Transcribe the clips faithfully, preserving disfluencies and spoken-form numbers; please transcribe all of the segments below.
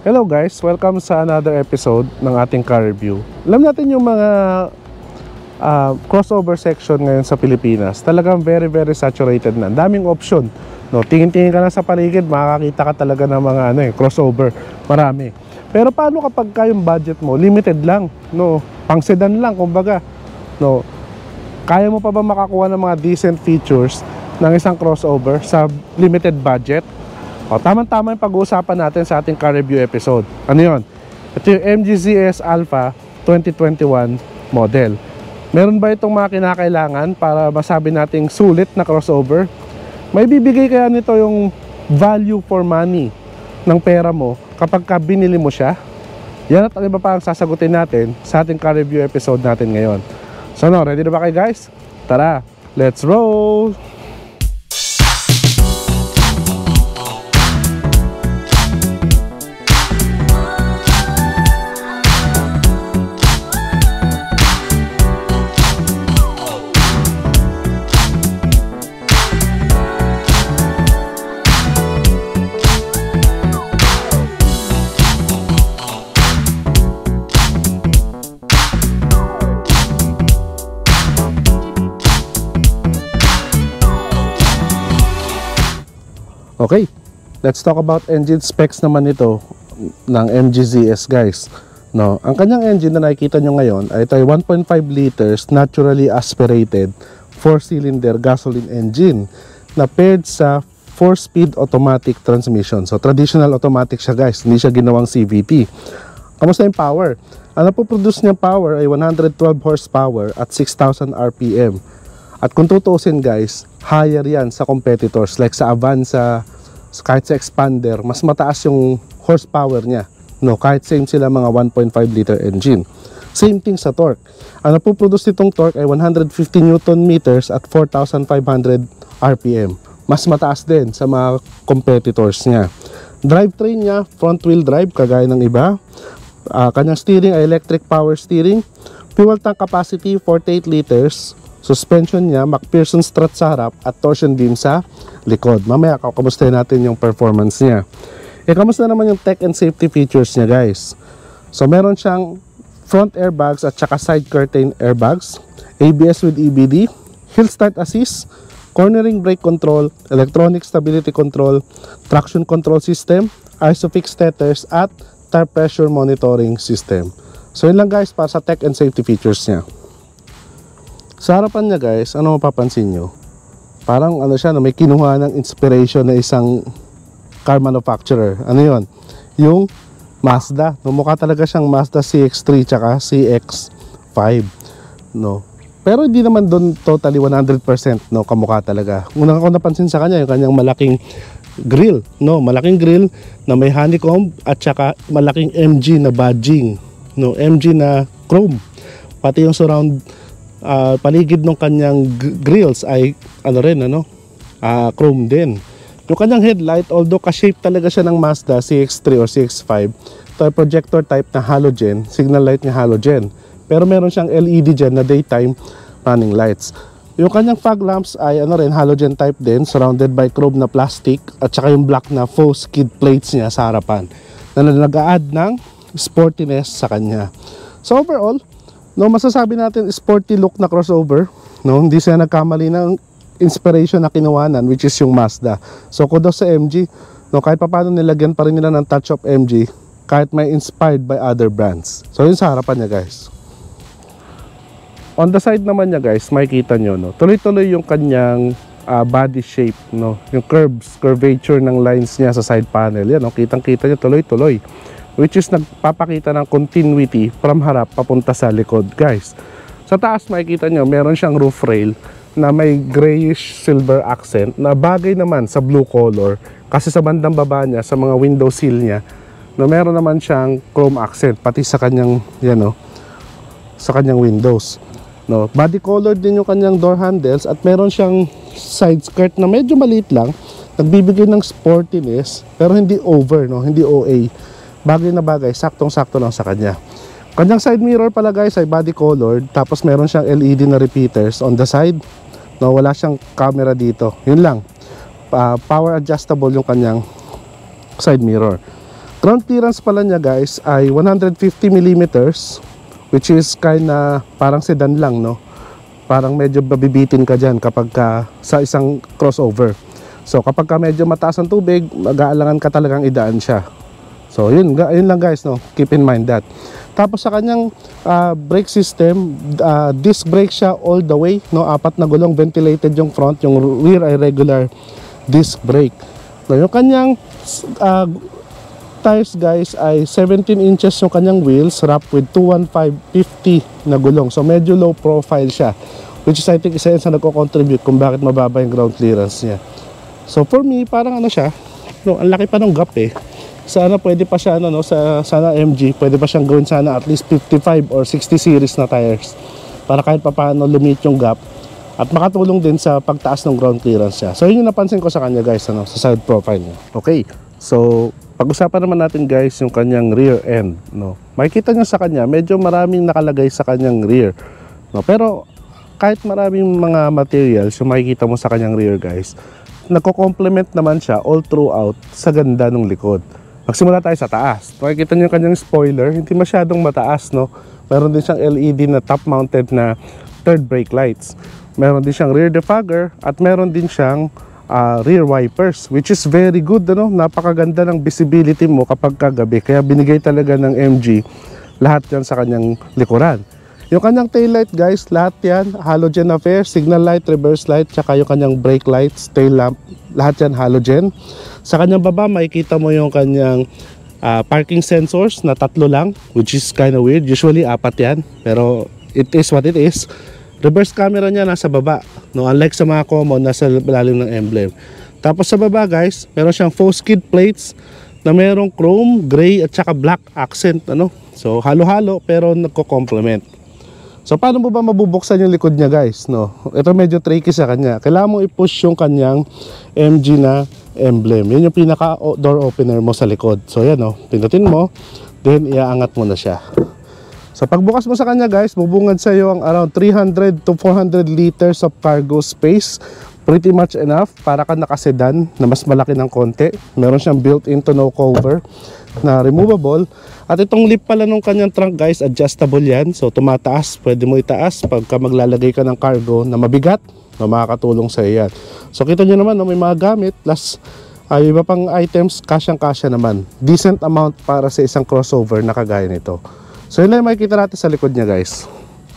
Hello guys, welcome sa another episode ng ating car review. Alam natin yung mga uh, crossover section ngayon sa Pilipinas, talagang very very saturated na. Daming option, no? Tingin-tingin ka na sa paligid, makakakita ka talaga ng mga ano, eh, crossover, marami. Pero paano kapag ka yung budget mo limited lang, no? Pang sedan lang kumbaga, no? Kaya mo pa ba makakuha ng mga decent features ng isang crossover sa limited budget? O, tama-tama yung pag-uusapan natin sa ating car review episode. Ano yun? Ito yung M G Z S Alpha twenty twenty-one model. Meron ba itong mga kinakailangan para masabi nating sulit na crossover? May bibigay kaya nito yung value for money ng pera mo kapag ka binili mo siya? Yan at ang iba pa ang sasagutin natin sa ating car review episode natin ngayon. So no, ready na ba kayo guys? Tara, let's roll! Okay, let's talk about engine specs naman ito ng M G Z S guys. No, ang kanyang engine na nakikita nyo ngayon ay ito ay one point five liters naturally aspirated four cylinder gasoline engine na paired sa four speed automatic transmission. So traditional automatic siya guys, hindi siya ginawang C V T. Kamusta yung power? Ang napoproduce niyang power ay one hundred twelve horsepower at six thousand R P M. At kung tutuusin guys, higher yan sa competitors like sa Avanza, kahit sa Expander, mas mataas yung horsepower niya, no? Kahit same sila mga one point five liter engine. Same thing sa torque. Ang napoproduce nitong torque ay one hundred fifty newton meters at four thousand five hundred R P M. Mas mataas din sa mga competitors niya. Drivetrain niya, front wheel drive kagaya ng iba. Uh, kanyang steering ay electric power steering. Fuel tank capacity forty-eight liters. Suspension niya, MacPherson strut sa harap at torsion beam sa likod. Mamaya kamustahin natin yung performance niya. E kamusta naman yung tech and safety features niya guys? So meron siyang front airbags at saka side curtain airbags, A B S with E B D, hill start assist, cornering brake control, electronic stability control, traction control system, ISOFIX tethers at tire pressure monitoring system. So yun lang guys para sa tech and safety features niya. Sa harapan niya guys, ano mapapansin nyo? Parang ano siya, no, may kinuha ng inspiration na isang car manufacturer. Ano yun? Yung Mazda. No, mukha talaga siyang Mazda C X three tsaka C X five. No? Pero hindi naman doon totally one hundred percent no, kamukha talaga. Unang ako napansin sa kanya, yung kanyang malaking grill. No? Malaking grill na may honeycomb at saka malaking M G na badging. No? M G na chrome. Pati yung surround Uh, paligid ng kanyang grills ay ano rin ano uh, chrome din. Yung kanyang headlight, although ka-shape talaga siya ng Mazda C X three or C X five, ito ay projector type na halogen, signal light niya halogen, pero meron siyang L E D dyan na daytime running lights. Yung kanyang fog lamps ay ano rin halogen type din, surrounded by chrome na plastic at saka yung black na faux skid plates niya sa harapan na nag-a-add ng sportiness sa kanya. So overall, no, masasabi natin sporty look na crossover, no? Hindi siya nagkamali ng inspiration na kinuhanan, which is yung Mazda. So kudos sa M G, no, kahit paano nilagyan pa rin nila ng touch of M G kahit may inspired by other brands. So yun sa harapan niya guys. On the side naman niya guys, makikita nyo, no, tuloy-tuloy yung kanyang uh, body shape, no, yung curves, curvature ng lines niya sa side panel. Yan, no, kitang-kita niya tuloy-tuloy, which is nagpapakita ng continuity from harap papunta sa likod guys. Sa taas makikita nyo meron siyang roof rail na may grayish silver accent na bagay naman sa blue color, kasi sa bandang baba niya sa mga window sill niya, no, meron naman siyang chrome accent pati sa kanyang yan, no, sa kanyang windows, no. Body color din yung kanyang door handles at meron siyang side skirt na medyo maliit lang, nagbibigay ng sportiness pero hindi over, no, hindi O A. Bagay na bagay, saktong-sakto lang sa kanya. Kanyang side mirror pala guys ay body colored, tapos meron siyang L E D na repeaters on the side. No, wala siyang camera dito. Yun lang. Uh, power adjustable yung kanyang side mirror. Ground clearance pala niya guys ay one hundred fifty millimeters, which is kinda parang sedan lang, no? Parang medyo babibitin ka dyan kapag ka sa isang crossover. So kapag ka medyo mataas ang tubig, mag-aalangan ka talagang idaan siya. So yun, yun lang guys, no? Keep in mind that. Tapos sa kanyang uh, brake system, uh, disc brake siya all the way, no? Apat na gulong, ventilated yung front, yung rear ay regular disc brake. No, yung kanyang uh, tires guys ay seventeen inches yung kanyang wheels, wrapped with two fifteen fifty na gulong. So medyo low profile siya, which is I think isa yan sa nagko-contribute kung bakit mababa yung ground clearance niya. So for me, parang ano siya, no, ang laki pa ng gap eh. Sana pwede pa siya ano, no, sa sana M G, pwede pa siyang gawin sana at least fifty-five or sixty series na tires para kahit papaano lumit yung gap at makatulong din sa pagtaas ng ground clearance siya. So yun yung napansin ko sa kanya guys, ano, sa side profile niya. Okay, so pag-usapan naman natin guys yung kanyang rear end, no. Makikita nyo sa kanya, medyo maraming nakalagay sa kanyang rear, no. Pero kahit maraming mga materials yung makikita mo sa kanyang rear guys, nagko-complement naman siya all throughout sa ganda ng likod. Magsimula tayo sa taas. Makikita nyo yung kanyang spoiler, hindi masyadong mataas, no. Meron din siyang L E D na top mounted na third brake lights. Meron din siyang rear defogger at meron din siyang uh, rear wipers, which is very good, ano? Napakaganda ng visibility mo kapag kagabi, kaya binigay talaga ng M G lahat yan sa kanyang likuran. Yung kanyang tail light guys, lahat yan halogen affair, signal light, reverse light, tsaka yung kanyang brake lights, tail lamp, lahat yan halogen. Sa kanyang baba makikita mo yung kanyang uh, parking sensors na tatlo lang, which is kind of weird. Usually apat yan, pero it is what it is. Reverse camera niya nasa baba, no, unlike sa mga common nasa lalim ng emblem. Tapos sa baba guys, meron siyang faux skid plates na merong chrome, gray at saka black accent, ano. So halo-halo pero nagko-complement. So paano mo ba mabubuksan yung likod niya guys, no? Ito medyo tricky sa kanya. Kailangan mo i-push yung kanyang M G na emblem. Yun yung pinaka door opener mo sa likod. So yan, no, pindutin mo, then iaangat mo na siya. So pagbukas mo sa kanya guys, bubungad sa iyo ang around three hundred to four hundred liters of cargo space. Pretty much enough para ka nakasedan na mas malaki ng konti. Meron siyang built-in tonneau cover na removable. At itong lip pala ng kanyang trunk guys, adjustable yan. So tumataas, pwede mo itaas pagka maglalagay ka ng cargo na mabigat, na makakatulong sa iyo yan. So kita nyo naman, no, may mga gamit plus uh, iba pang items, kasyang-kasya naman. Decent amount para sa isang crossover na kagaya nito. So yun lang yung makikita natin sa likod niya guys.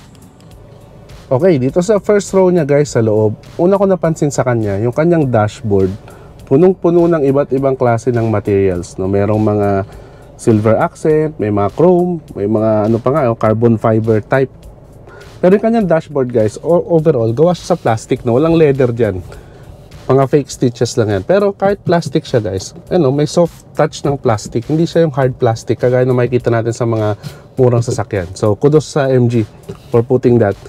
Okay, dito sa first row niya guys sa loob, una ko napansin sa kanya yung kanyang dashboard, punong-puno ng iba't ibang klase ng materials, no? Merong mga silver accent, may mga chrome, may mga ano pa nga, carbon fiber type. Pero yung kanyang dashboard guys, overall gawa siya sa plastic, no? Walang leather dyan, mga fake stitches lang yan. Pero kahit plastic siya guys, ano, may soft touch ng plastic, hindi siya yung hard plastic kagaya na makikita natin sa mga murang sasakyan. So kudos sa M G for putting that,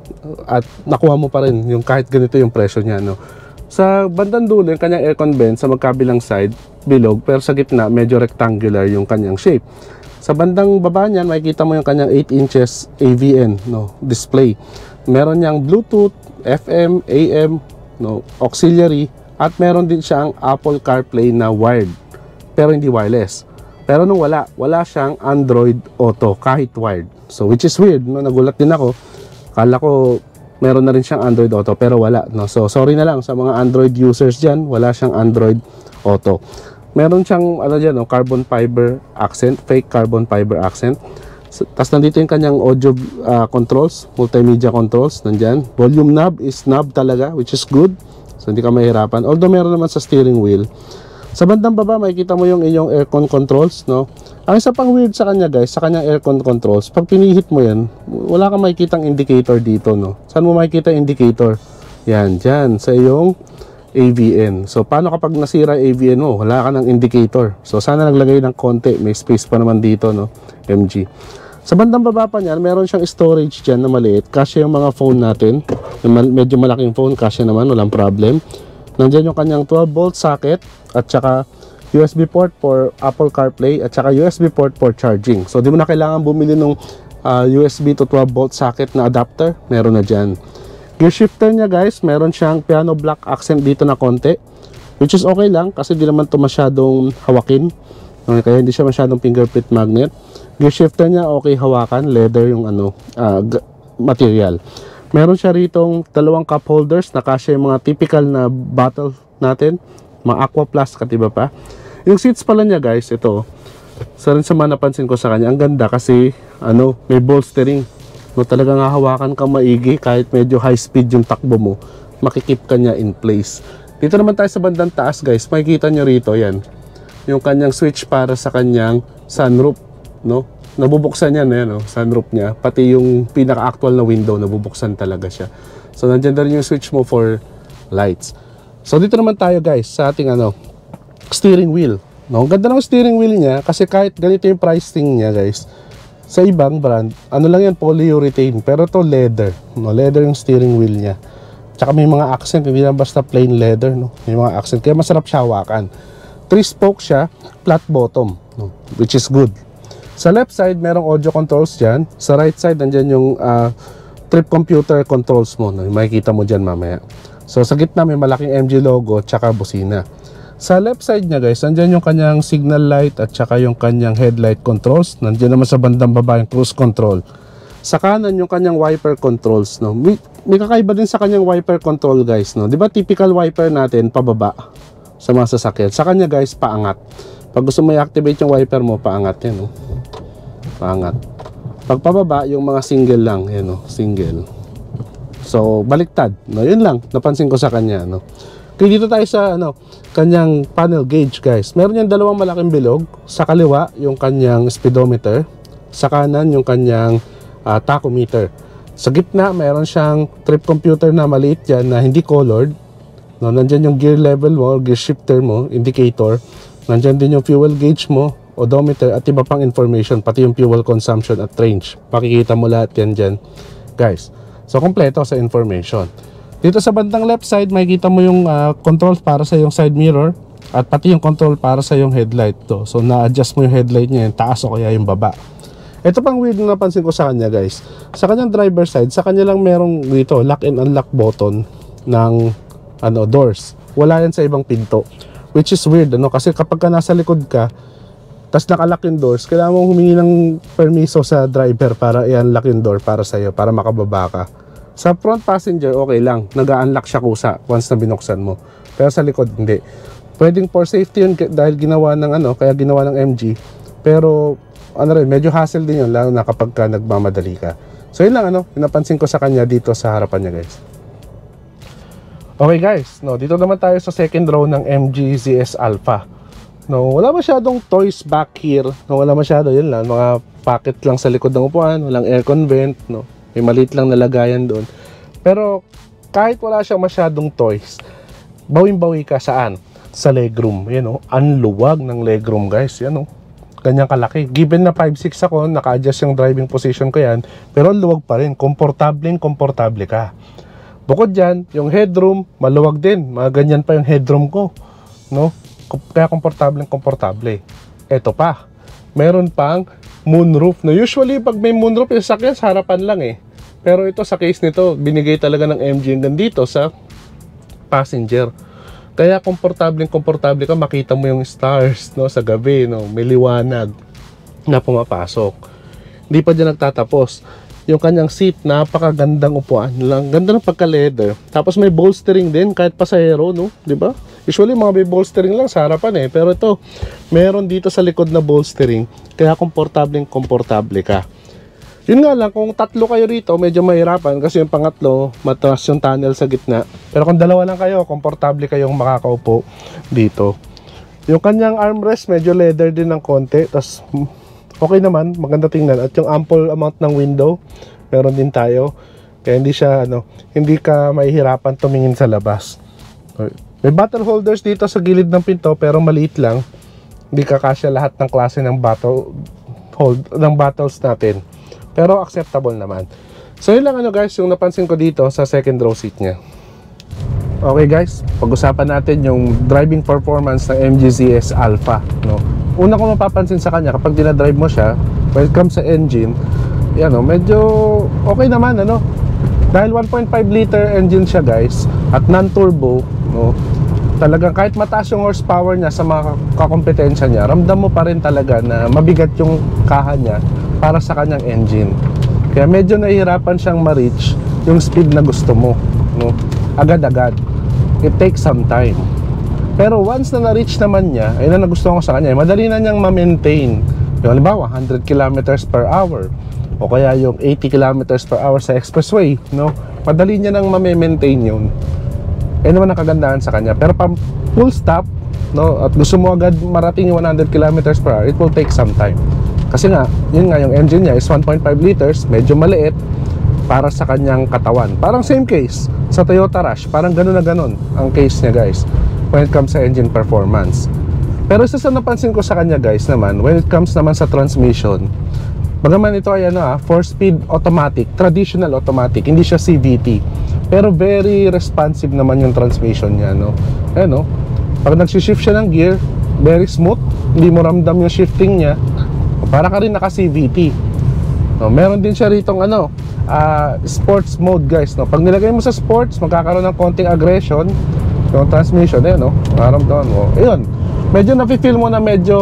at nakuha mo pa rin yung kahit ganito yung presyo niya, no? Sa bandang dulo yung kanyang aircon vent sa magkabilang side bilog, pero sa gitna medyo rectangular yung kanyang shape. Sa bandang baba niyan makikita mo yung kanyang eight inches A V N, no, display. Meron niyang Bluetooth, F M, A M, no, auxiliary, at meron din siyang Apple CarPlay na wired pero hindi wireless. Pero nung wala, wala siyang Android Auto kahit wired. So which is weird, no? Nagulat din ako. Kala ko meron na rin siyang Android Auto pero wala, no? So sorry na lang sa mga Android users dyan, wala siyang Android Auto. Meron siyang ano dyan, no, carbon fiber accent, fake carbon fiber accent. So, tapos nandito yung kanyang audio uh, controls, multimedia controls nandyan. Volume knob is knob talaga, which is good. So hindi ka mahirapan. Although meron naman sa steering wheel. Sa bandang baba makikita mo yung inyong aircon controls, no? Ang isa pang weird sa kanya guys, sa kanyang aircon controls, pag pinihit mo yan, wala kang makikitang indicator dito, no? Saan mo makikita indicator? Yan, dyan, sa iyong A V N. So paano kapag nasira A V N mo, wala ka ng indicator. So sana naglagay ng konti, may space pa naman dito, no, M G. Sa bandang baba pa niyan, meron siyang storage dyan na maliit. Kasya yung mga phone natin, medyo malaking phone, kasya naman, walang problem. Nandiyan yung kanyang twelve volt socket at saka U S B port for Apple CarPlay at saka U S B port for charging. So di mo na kailangan bumili ng uh, U S B to twelve volt socket na adapter, meron na dyan. Gear shifter niya guys, meron siyang piano black accent dito na konti, which is okay lang kasi di naman to masyadong hawakin. Okay, kaya hindi siya masyadong fingerprint magnet. Gear shifter niya okay hawakan, leather yung ano uh, material. Meron siya ritong dalawang cup holders na kasya yung mga typical na bottle natin, mga Aqua Plus katiba pa. Yung seats pala niya guys, ito sa rin sa mga napansin ko sa kanya, ang ganda kasi ano, may bolstering, no, talagang hahawakan ka maigi kahit medyo high speed yung takbo mo, makikip ka niya in place. Dito naman tayo sa bandang taas guys, makikita nyo rito yan yung kanyang switch para sa kanyang sunroof, no? Nabubuksan yan, ayan, no? Sunroof niya, pati yung pinaka-actual na window nabubuksan talaga siya. So nandiyan na rin yung switch mo for lights. So dito naman tayo guys sa ating ano, steering wheel, no? Ang ganda ng steering wheel niya kasi kahit ganito yung pricing niya guys, sa ibang brand, ano lang yan, polyurethane, pero to leather, no? Leather yung steering wheel niya. Tsaka may mga accent, hindi na basta plain leather, no? May mga accent, kaya masarap siya hawakan. Three spoke siya, flat bottom, no? Which is good. Sa left side, merong audio controls dyan. Sa right side, nandyan yung uh, trip computer controls mo, no? Makikita mo dyan mamaya. So sa gitna, may malaking M G logo, tsaka busina. Sa left side niya guys, nandyan yung kanyang signal light at tsaka yung kanyang headlight controls. Nandyan naman sa bandang baba yung cruise control. Sa kanan yung kanyang wiper controls, no? May, may kakaiba din sa kanyang wiper control guys, no? Di ba typical wiper natin pababa sa mga sasakyan? Sa kanya guys, paangat. Pag gusto mo i-activate yung wiper mo, paangat yan, no? Paangat. Pag pababa, yung mga single lang, yan, no? Single. So baliktad, no? Yun lang napansin ko sa kanya, no? Kaya dito tayo sa ano, kanyang panel gauge guys. Meron yan dalawang malaking bilog. Sa kaliwa yung kanyang speedometer, sa kanan yung kanyang uh, tachometer. Sa gitna meron siyang trip computer na maliit yan na hindi colored, no? Nandyan yung gear level mo, gear shifter mo, indicator. Nandyan din yung fuel gauge mo, odometer at iba pang information, pati yung fuel consumption at range. Makikita mo lahat yan dyan guys. So kompleto sa information. Dito sa bandang left side, makikita mo yung uh, controls para sa yung side mirror at pati yung control para sa yung headlight to. So na-adjust mo yung headlight niya, yung taas o kaya yung baba. Ito pang weird na napansin ko sa kanya guys. Sa kanyang driver side, sa kanya lang merong dito lock and unlock button ng ano, doors. Wala yan sa ibang pinto, which is weird, ano? Kasi kapag ka nasa likod ka tas nakalock yung doors, kailangan mong humingi ng permiso sa driver para i-unlock yung door para sa'yo, para makababa ka. Sa front passenger, okay lang, nag-unlock siya kusa once na binuksan mo, pero sa likod hindi. Pwedeng for safety yun dahil ginawa ng ano, kaya ginawa ng M G, pero ano rin, medyo hassle din yun, lalo na kapag ka nagmamadali ka. So yun lang, ano, napansin ko sa kanya dito sa harapan niya guys. Okay guys, no, dito naman tayo sa second row ng M G Z S Alpha. No, wala masyadong toys back here. No, wala masyado, yun lang, mga pocket lang sa likod ng upuan, walang aircon vent, no. May maliit lang na lagayan doon. Pero kahit wala siyang masyadong toys, bawing-bawi ka saan? Sa legroom. Yan o, ang luwag ng legroom guys. Yan o, ganyang kalaki. Given na five six ako, naka-adjust yung driving position ko yan, pero ang luwag pa rin. Komportableng komportable ka. Bukod dyan, yung headroom, maluwag din. Mga ganyan pa yung headroom ko, no? Kaya komportableng komportable. Eto pa, meron pang moonroof. No, usually pag may moonroof, yung sakyan sa harapan lang eh. Pero ito sa case nito, binigay talaga ng M G nandito sa passenger. Kaya komportableng komportable ka, makita mo yung stars, no, sa gabi, no, may liwanag na pumapasok. Hindi pa dyan nagtatapos. Yung kanyang seat, napakagandang upuan lang. Ganda ng pagka-leather. Tapos may bolstering din kahit pasahero, no, di ba? Usually mga may bolstering lang sa harapan eh, pero ito meron dito sa likod na bolstering, kaya komportableng komportable ka. Yun nga lang, kung tatlo kayo rito, medyo mahirapan kasi yung pangatlo, matras yung tunnel sa gitna. Pero kung dalawa lang kayo, komportable kayong makakaupo dito. Yung kanyang armrest, medyo leather din ng konti. Tapos, okay naman, maganda tingnan. At yung ample amount ng window, meron din tayo. Kaya hindi siya, ano, hindi ka mahihirapan tumingin sa labas. May bottle holders dito sa gilid ng pinto, pero maliit lang. Hindi kakasya lahat ng klase ng bottle hold, ng bottles natin. Pero acceptable naman. So yun lang ano guys, yung napansin ko dito sa second row seat niya. Okay guys, pag-usapan natin yung driving performance ng M G Z S Alpha, no? Una ko mapapansin sa kanya kapag dinadrive mo siya, when it comes sa engine, yan, no, medyo okay naman, ano? Dahil one point five liter engine siya guys, at non-turbo, no? talagang kahit mataas yung horsepower niya sa mga kakompetensya niya, ramdam mo pa rin talaga na mabigat yung kaha niya para sa kanyang engine. Kaya medyo nahihirapan siyang ma-reach yung speed na gusto mo, no? Agad-agad. It takes some time. Pero once na na-reach naman niya, ayun na nagustuhan ko sa kanya, madali na niyang ma-maintain. Yung halimbawa, one hundred kilometers per hour o kaya yung eighty kilometers per hour sa expressway, no? Madali niya nang ma-maintain yun. Ayun naman ang kagandahan sa kanya. Pero pag full stop, no, at gusto mo agad marating yung one hundred kilometers per hour, it will take some time. Kasi nga, yun nga, yung engine niya is one point five liters, medyo maliit para sa kanyang katawan. Parang same case sa Toyota Rush, parang ganun na ganun ang case niya, guys, when it comes sa engine performance. Pero isa sa napansin ko sa kanya, guys, naman, when it comes naman sa transmission, bagaman ito ay ano ah, four speed automatic, traditional automatic, hindi siya C V T, pero very responsive naman yung transmission niya, no? Eh, no? Pag nagsishift siya ng gear, very smooth, hindi mo ramdam yung shifting niya, para ka rin naka C V T, no? Meron din siya ritong ano, uh, sports mode, guys, no? Pag nilagay mo sa sports, magkakaroon ng konting aggression yung transmission, eh, no? Maramdaman mo, ayun, medyo nafe-feel mo na medyo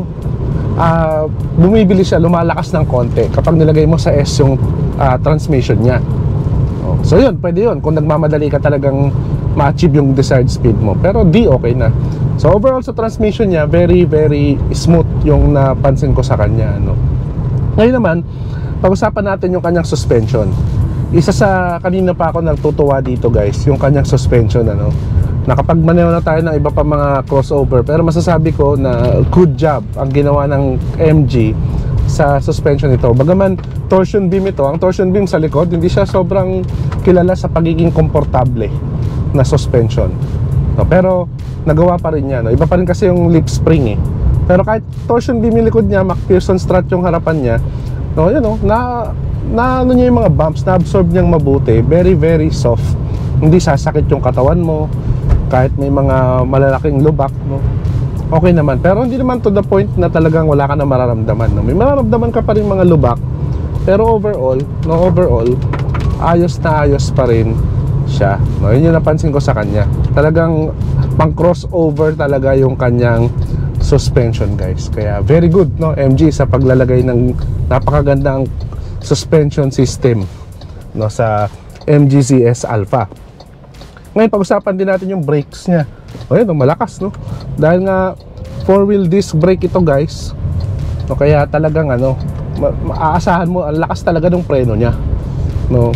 uh, bumibili siya, lumalakas ng konti kapag nilagay mo sa S yung uh, transmission niya. Oh, so yun, pwede yun kung nagmamadali ka talagang ma-achieve yung desired speed mo. Pero di, okay na. So overall sa transmission niya, very very smooth yung napansin ko sa kanya, no? Ngayon naman, pag-usapan natin yung kanyang suspension. Isa sa kanina pa ako nagtutuwa dito, guys, yung kanyang suspension, ano? Nakapagmaneho na tayo ng iba pa mga crossover, pero masasabi ko na good job ang ginawa ng M G sa suspension ito. Bagaman torsion beam ito, ang torsion beam sa likod, hindi siya sobrang kilala sa pagiging komportable na suspension, no? Pero nagawa pa rin niya, no? Iba pa rin kasi yung lip spring, eh. Pero kahit torsion beam yung likod niya, McPherson strut yung harapan niya, no, yun, no? Na, na ano niya yung mga bumps, na-absorb niyang mabuti. Very very soft, hindi sasakit yung katawan mo kahit may mga malalaking lubak, no? Okay naman, pero hindi naman to the point na talagang wala ka na mararamdaman, no? May mararamdaman ka pa rin mga lubak, pero overall, no, overall ayos na ayos pa rin siya, no? Yun yung napansin ko sa kanya. Talagang pang crossover talaga yung kanyang suspension, guys. Kaya very good, no, M G, sa paglalagay ng napakagandang suspension system, no, sa M G Z S Alpha. Ngayon, pag-usapan din natin yung brakes niya. O yun, malakas, no? Dahil nga four wheel disc brake ito, guys, no, kaya talagang ano, maaasahan mo, ang lakas talaga ng preno niya, no?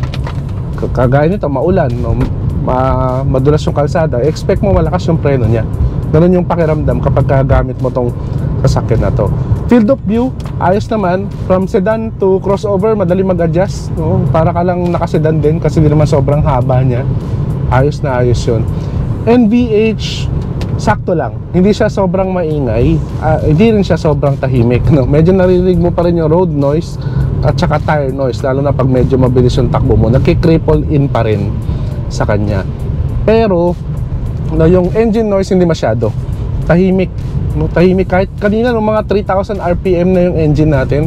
Kagaya nito, maulan, no? Ma madulas yung kalsada, expect mo malakas yung preno niya. Ganun yung pakiramdam kapag kagamit mo tong sasakyan na to. Field of view, ayos naman. From sedan to crossover, madali mag-adjust, no? Para ka lang nakasedan din kasi hindi naman sobrang haba niya. Ayos na ayos yun. N V H, sakto lang, hindi siya sobrang maingay, uh, hindi rin siya sobrang tahimik, no? Medyo naririnig mo pa rin yung road noise at saka tire noise, lalo na pag medyo mabilis yung takbo mo, nagki-cripple in pa rin sa kanya. Pero no, yung engine noise hindi masyado, tahimik, no? Tahimik kahit kanina nung mga three thousand R P M na yung engine natin,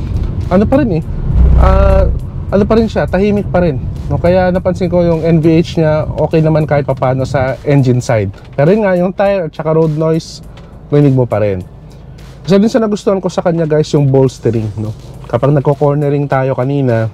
ano pa rin eh, uh, ano pa rin siya, tahimik pa rin, no? Kaya napansin ko yung N V H niya okay naman kahit papano sa engine side. Pero yun nga, yung tire at saka road noise, rinig mo pa rin. Kasi din sa nagustuhan ko sa kanya, guys, yung bolstering, no? Kapag nagko-cornering tayo kanina,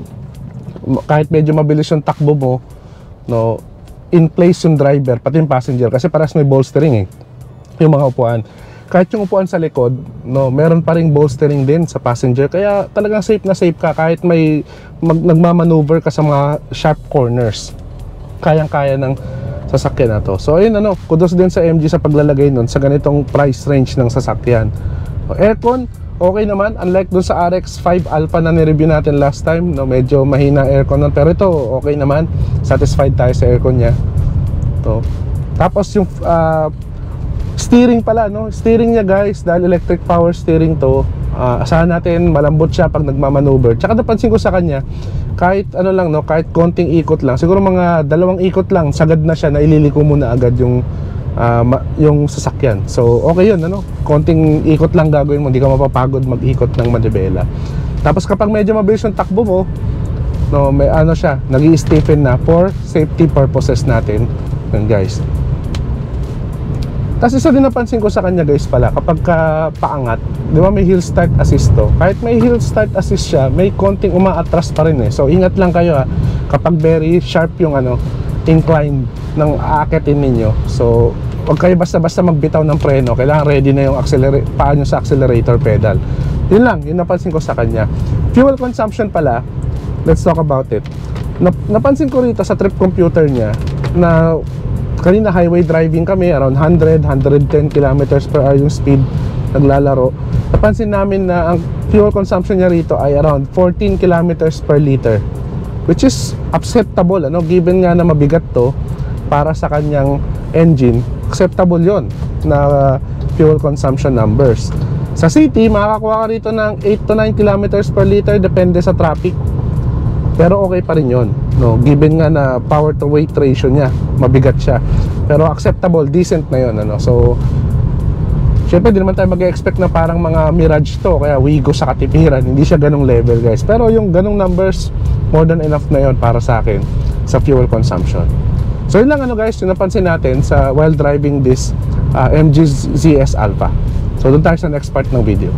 kahit medyo mabilis yung takbo mo, no, in place yung driver, pati yung passenger, kasi parehas may bolstering, eh, yung mga upuan. Kahit yung upuan sa likod, no, meron pa ring bolstering din sa passenger. Kaya talagang safe na safe ka kahit may mag, nagmamaneuver ka sa mga sharp corners. Kayang-kaya ng sasakyan na to. So ayun, ano, kudos din sa M G sa paglalagay nun sa ganitong price range ng sasakyan. So, aircon, okay naman. Unlike dun sa R X five Alpha na ni-review natin last time, no, medyo mahina aircon nun. Pero ito, okay naman. Satisfied tayo sa aircon niya. To. Tapos yung uh, steering pala, no? Steering niya, guys, dahil electric power steering to, uh, asahan natin malambot siya pag nagmamaneuver. Tsaka napansin ko sa kanya, kahit ano lang, no, kahit konting ikot lang, siguro mga dalawang ikot lang, sagad na siya, na ililiko mo na agad yung uh, yung sasakyan. So okay yun, ano? Konting ikot lang gagawin mo, hindi ka mapapagod mag-ikot ng manibela. Tapos kapag medyo mabilis yung takbo mo, no, may ano siya, nag-i-stiffen na for safety purposes natin. Yun, guys. Tapos isa din napansin ko sa kanya guys pala, kapag ka paangat, di ba may hill start assist to? Kahit may hill start assist siya, may konting umaatras pa rin eh. So ingat lang kayo ha, kapag very sharp yung ano, incline ng aakitin ninyo. So huwag kayo basta-basta magbitaw ng preno, kailangan ready na yung accelerate, paa nyo sa accelerator pedal. Yun lang, yun napansin ko sa kanya. Fuel consumption pala, let's talk about it. Nap napansin ko rito sa trip computer niya na kanina highway driving kami, around one hundred, one hundred ten kilometers per hour yung speed naglalaro. Napansin namin na ang fuel consumption niya rito ay around fourteen kilometers per liter, which is acceptable, ano, given nga na mabigat to para sa kanyang engine. Acceptable yon na fuel consumption numbers. Sa city, makakakuha ka rito ng eight to nine kilometers per liter, depende sa traffic. Pero okay pa rin yun, no? Given nga na power to weight ratio niya, mabigat siya. Pero acceptable, decent na yun, ano? So, syempre di naman tayo mag-expect na parang mga Mirage to, kaya Wigo sa katipiran. Hindi siya ganong level guys. Pero yung ganong numbers, more than enough na yun para sa akin sa fuel consumption. So yun lang ano guys, yung napansin natin sa while driving this uh, M G Z S Alpha. So doon tayo sa next part ng video.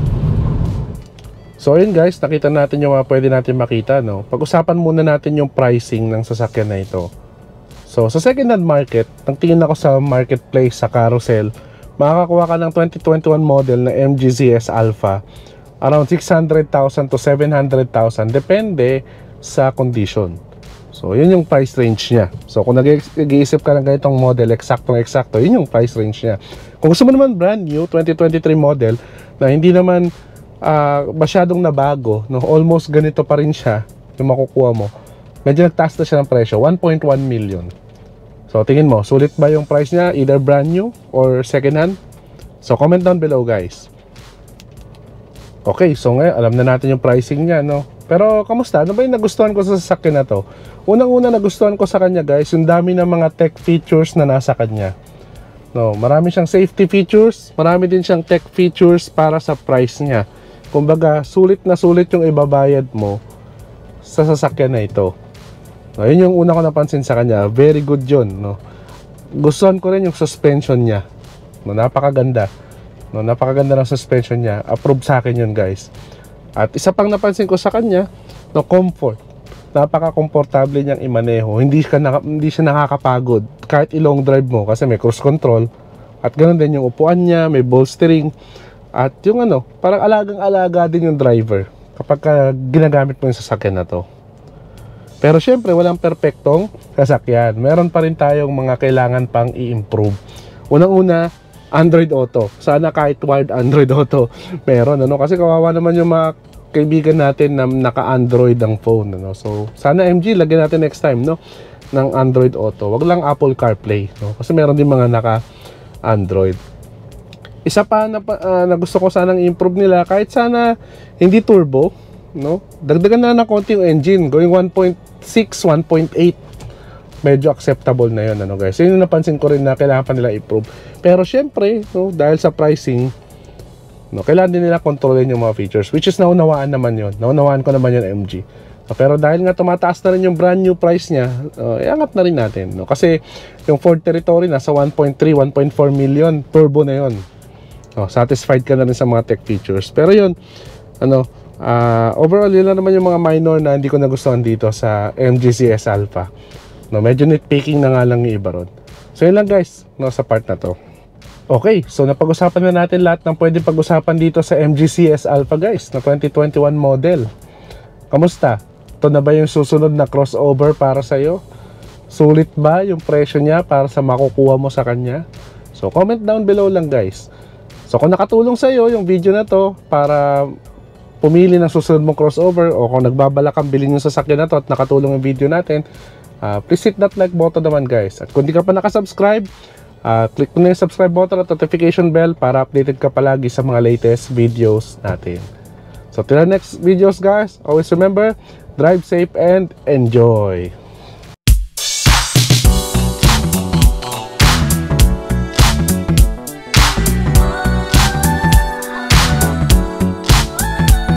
So ayun guys, nakita natin yung mga pwede natin makita, no? Pag-usapan muna natin yung pricing ng sasakyan na ito. So sa second hand market, nang tingin ako sa marketplace, sa carousel, makakakuha ka ng twenty twenty-one model na M G Z S Alpha around six hundred thousand to seven hundred thousand, depende sa condition. So yun yung price range niya. So kung nag-iisip ka ng ganitong model, eksaktong eksakto, yun yung price range niya. Kung gusto mo naman brand new twenty twenty-three model na hindi naman Uh, masyadong nabago, no? Almost ganito pa rin siya yung makukuha mo, medyo nagtaas na siya ng presyo, one point one million. So tingin mo, sulit ba yung price niya, either brand new or second hand? So comment down below guys. Okay, so ngayon alam na natin yung pricing niya, no? Pero kamusta? Ano ba yung nagustuhan ko sa sasakyan na to? Unang-una nagustuhan ko sa kanya guys, yung dami ng mga tech features na nasa kanya, no? Marami siyang safety features, marami din siyang tech features para sa price niya. Kumbaga, sulit na sulit yung ibabayad mo sa sasakyan na ito. No, yun yung una ko napansin sa kanya. Very good yun, no? Gustuhan ko rin yung suspension niya. No, napakaganda. No, napakaganda ng suspension niya. Approve sa akin yun, guys. At isa pang napansin ko sa kanya, no, comfort. Napaka-komportable niyang imaneho. Hindi siya, naka, hindi siya nakakapagod kahit i-long drive mo kasi may cruise control. At ganoon din yung upuan niya, may bolstering. At yung ano, parang alagang-alaga din yung driver kapag ka ginagamit mo yung sasakyan na to. Pero syempre, walang perfectong sasakyan. Meron pa rin tayong mga kailangan pang i-improve. Unang-una, Android Auto. Sana kahit wired Android Auto meron, ano? Kasi kawawa naman yung mga kaibigan natin na naka-Android ang phone, ano? So, sana M G, lagyan natin next time, no? Ng Android Auto. Wag lang Apple CarPlay, no? Kasi meron din mga naka-Android. Isa pa na, uh, na gusto ko sanang improve nila, kahit sana hindi turbo, no? Dagdagan na ng konti yung engine, going one point six, one point eight. Medyo acceptable na yun, ano guys. Yun yung napansin ko rin na kailangan pa nila improve. Pero syempre, no, dahil sa pricing, no, kailangan din nila kontrolin yung mga features, which is naunawaan naman yun. Naunawaan ko naman yun, M G. No, pero dahil nga tumataas na rin yung brand new price niya, uh, iangat na rin natin, no? Kasi yung Ford Territory nasa one point three, one point four million, turbo na yun. Oh, satisfied ka na rin sa mga tech features. Pero yun, ano, uh, overall yun lang naman yung mga minor na hindi ko nagustuhan dito sa M G Z S Alpha, no? Medyo nitpicking na nga lang yung iba ron. So yun lang guys, no, sa part na to. Okay, so napag-usapan na natin lahat ng pwede pag-usapan dito sa M G Z S Alpha guys, na twenty twenty-one model. Kamusta? Ito na ba yung susunod na crossover para sa'yo? Sulit ba yung presyo niya para sa makukuha mo sa kanya? So comment down below lang guys. So kung nakatulong sa iyo yung video na to para pumili ng susunod mong crossover, o kung nagbabala kang bilhin yung sasakyan na to at nakatulong yung video natin, uh, please hit that like button naman guys. At kung di ka pa nakasubscribe, uh, click mo na yung subscribe button at notification bell para updated ka palagi sa mga latest videos natin. So till the next videos guys, always remember, drive safe and enjoy!